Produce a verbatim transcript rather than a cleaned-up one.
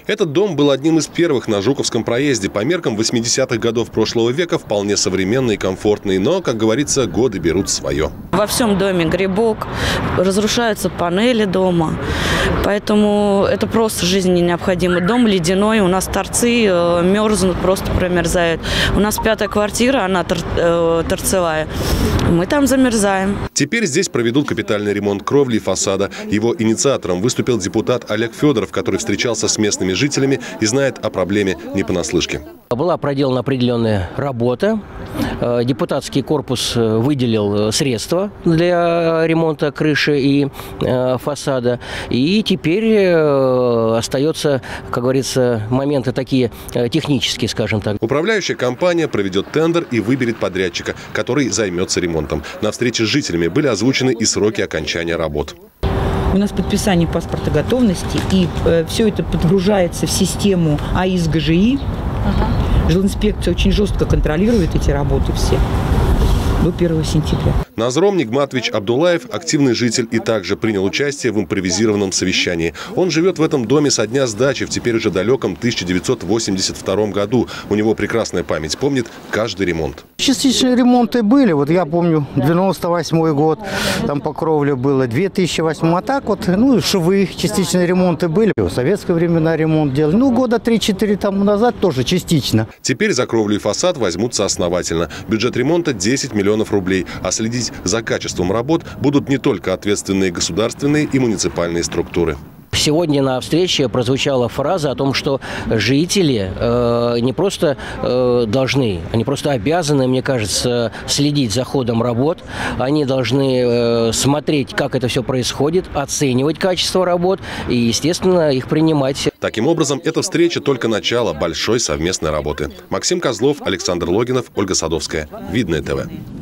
Этот дом был одним из первых на Жуковском проезде. По меркам восьмидесятых годов прошлого века вполне современный и комфортный. Но, как говорится, годы берут свое. Во всем доме грибок, разрушаются панели дома. Поэтому это просто жизненно необходимо. Дом ледяной, у нас торцы э, мерзнут, просто промерзают. У нас пятая квартира, она тор, э, торцевая. Мы там замерзаем. Теперь здесь проведут капитальный ремонт кровли и фасада. Его инициатором выступил депутат Олег Федоров, который встречался с местными жителями и знает о проблеме не понаслышке. Была проделана определенная работа. Депутатский корпус выделил средства для ремонта крыши и фасада. И теперь остается, как говорится, моменты такие технические, скажем так. Управляющая компания проведет тендер и выберет подрядчика, который займется ремонтом. На встрече с жителями были озвучены и сроки окончания работ. У нас подписание паспорта готовности, и э, все это подгружается в систему АИС-ГЖИ. Ага. Жилинспекция очень жестко контролирует эти работы все до первого сентября. Назром Нигматович Абдулаев – активный житель и также принял участие в импровизированном совещании. Он живет в этом доме со дня сдачи в теперь уже далеком тысяча девятьсот восемьдесят втором году. У него прекрасная память, помнит каждый ремонт. Частичные ремонты были. Вот я помню, девяносто восьмой год, там по кровле было, две тысячи восьмой. А так вот, ну, швы, частичные ремонты были. В советское времена ремонт делали. Ну, года три-четыре тому назад тоже частично. Теперь за кровлю и фасад возьмутся основательно. Бюджет ремонта – десять миллионов рублей. А следить за качеством работ будут не только ответственные государственные и муниципальные структуры. Сегодня на встрече прозвучала фраза о том, что жители э, не просто э, должны, они просто обязаны, мне кажется, следить за ходом работ. Они должны э, смотреть, как это все происходит, оценивать качество работ и, естественно, их принимать. Таким образом, эта встреча только начало большой совместной работы. Максим Козлов, Александр Логинов, Ольга Садовская. Видное ТВ.